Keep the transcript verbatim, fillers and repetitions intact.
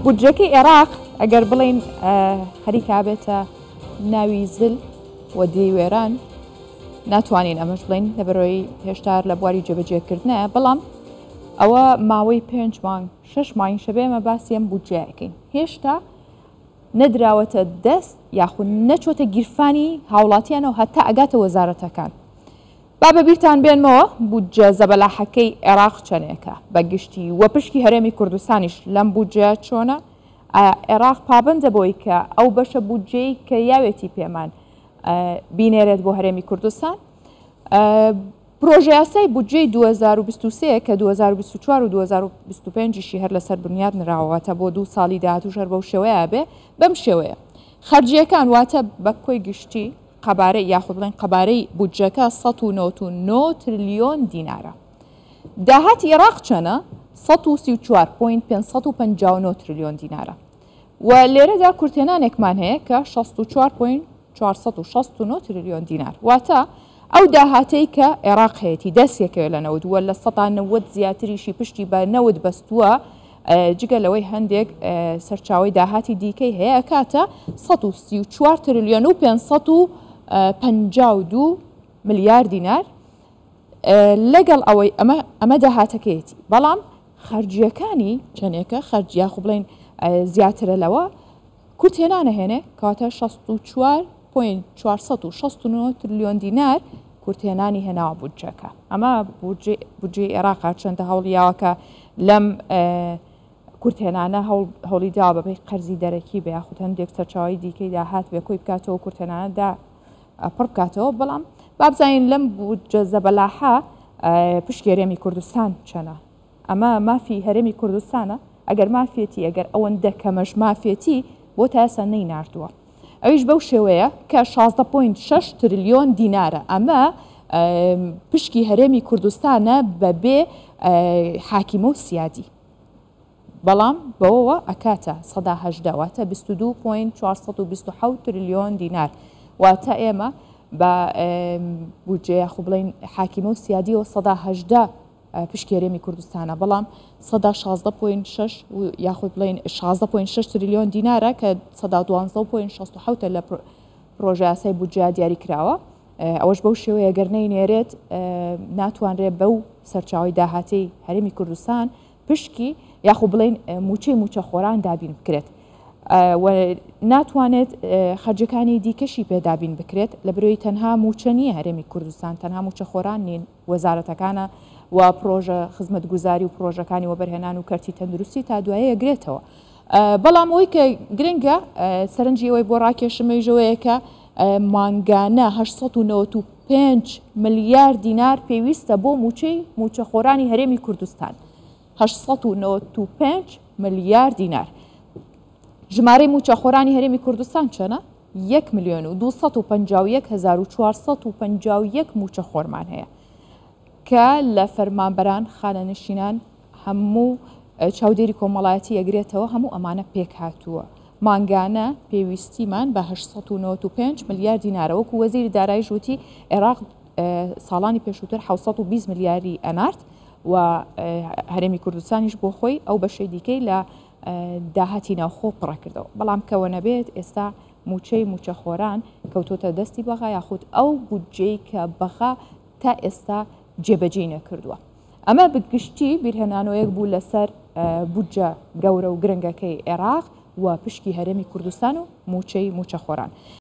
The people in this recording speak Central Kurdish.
بودجەکەی عێراق ئەگەر بڵین خەریکا بێتە ناوی زل و دێوێران ناتوانین ئەمەش بڵین لەبەرەوەی هێشتا لە بواری جێبەجێکردنە، بەڵام ئەوە ماوەی پێنج مانگ شەش مانگ شەبێ ئەمە باسی ئەم بودجەیەکەین. هێشتا نەدراوەتە دەست یاخود نەچۆتە گیرفانی هاوڵاتیانەوە هەتا ئەگاتە وەزارەتەکان. با بەبیرتان بێنمەوە بودجە زەبەلاحەکەی عێراق چەندێکە بەگشتی وە پشکی هەرێمی کوردستانیش لەم بودجە چۆنە؟ عێراق پابندە بۆی کە ئەو بەشە بودجەی کە یاوێتی پێمان بینێرێت بۆ هەرێمی کوردستان. پرۆژە یاسای بودجەی دوو هەزار و بیست و سێ کە دوو هەزار و بیست و چوار و دوو هەزار و بیست و پێنج هەر لەسەر بنیاد نراوەتە بۆ دوو ساڵی داهاتوو هەر بەو شێوەیە بێ بەم شێوەیە. خەرجیەکان واتە بە کۆی گشتی قەبارەی یاخود بڵێن قەبارەی بودجەکە سەد و نۆ و نۆ تریلیۆن دینارە. داهاتی عێراق چەنە؟ سەد و سی و چوار پۆینت پێنجسەد و پەنجاو و نۆ تریلیۆن دینارە. و لێرەدا کورتێنانێکمان هەیە کە شەست و چوار پۆینت چوارسەد و شەست و نۆ تریلیۆن دینار. واتە ئەو داهاتەی کە عێراق هەیەی دەستێکەوە لە نەوەد وە لە سەد و نەوەد زیاتریشی پشتی بە نەوەد بەستووە جگە لەوەی هەندێک سەرچاوی داهاتی دیکەی هەیە کاتە سەد و سی و چوار تریلیۆن و پێنجسەد و پەنجاو و دوو ملیار دینار لەگەڵ ئەوەی ئەمە ئەمە داهاتەکەیەتی، بەڵام خەرجیەکانی چەندێکە خەرج یاخود بڵێن زیاترە لەوە کورتێنانە هێنێ کاتە شەست و چوار پۆینت چوارسەد و شەست و نۆ تریلیۆن دینار کورتێنانی هێناوە بودجەکە. ئەمە بودجەی عێراق چەندە هەوڵیاوەکە لەم کورتێنانە هەوڵی داوە بەبێ قەرزی دەرەکی بە یاخود هەندێک سەرچاوی دیکەی داهات بێ کۆی بکاتەوە کورتێنانەدا پڕ بکاتەوە. بەڵام بابزانین لەم بودجە زەبەلاحە پشکی هەرێمی کوردستان چەنە؟ ئەمە مافی هەرێمی کوردستانە؟ ئەگەر مافێتی ئەگەر ئەوەندە کەمەش مافێتی بۆ تا ئێستا نەیناردووە. ئەویش بەو شێوەیە کە شازدە پۆینت شەش تریلیۆن دینارە. ئەمە پشکی هەرێمی کوردستانە بەبێ حاکیمە و سیادی، بەڵام بەوەوە ئەکاتە سەدا هەژدە واتە بیست و دوو پۆینت چوارسەد و بیست و حەوت تریلیۆن دینار. واتە ئێمە بە بودجە یاخود بڵێن حاکیمە و سیادیەوە سەدا هەژدە پشکی هەرێمی کوردستانە، بەڵام سەدا شازدە پۆینت شەش یاخود بڵێن شازدە پۆینت شەش تریلیۆن دینارە کە سەدا دوانزە پۆینت شەست و حەوتە لە پرۆژە یاسای بودجە دیاری کراوە. ئەوەش بەو شێوەیە گەر نەینێرێت ناتوانرێت بەو سەرچاوی داهاتی هەرێمی کوردستان پشکی یاخود بڵێن موچەی موچە خۆران دابین بکرێت و ناتوانێت خەرجەکانی دیکەشی پێدابین بکرێت لە برۆی تەنها موچە نییە هەرێمی کوردستان، تەنها موچە خۆران نین، وەزارەتەکانە و پرۆژە خزمەتگوزاری و پرۆژەکانی وەبەرهێنان و کەرتی تەندروستی تا دوایە گرێتەوە. بەڵام ئەوەی کە گرنگە سەرنجی ئەوەی بۆ ڕاکێشمەژەوەیە کە مانگانە هەشت و نەوەت و پێنج ملیار دینار پێویستە بۆ موچەی موچە خۆرانی هەرێمی کوردستان. هەشت و نەوەت و پێنج ملیار دینار. ژمارەی موچە خۆرانی هەرێمی کوردستان چەنە؟ یەک ملیۆن و دووسەد و پەنجاو و یەک هەزار و چوارسەد و پەنجاو و یەک موچە خۆرمان هەیە کە لە فەرمانبەران خانەنشینان هەموو چاودێری کۆمەڵایەتی ئەگرێتەوە هەموو ئەمانە پێک هاتووە. مانگانە پێویستیمان بە هەشت و نەوەت و پێنج ملیار دینارە. وەکو وەزیری دارایی ژووتی عێراق ساڵانی پێشووتر حەوسەد و بیست ملیاری ئەنارد و هەرێمی کوردستانیش بۆ خۆی ئەو بەشەی دیکەی لە داهاتی ناوخۆ پڕە کردەوە. بەڵام کەوە نەبێت ئێستا موچەی موچە خۆران کەوتۆتە دەستی بەغا یاخود ئەو بودجەی کە بەغا تا ئێستا جێبەجێ نەکردووە. ئەمە بگشتی بیرهێنانەوەیەک بوو لەسەر بودجە گەورە و گرنگەکەی عێراق و پشکی هەرێمی کوردستان و موچەی موچە خۆران.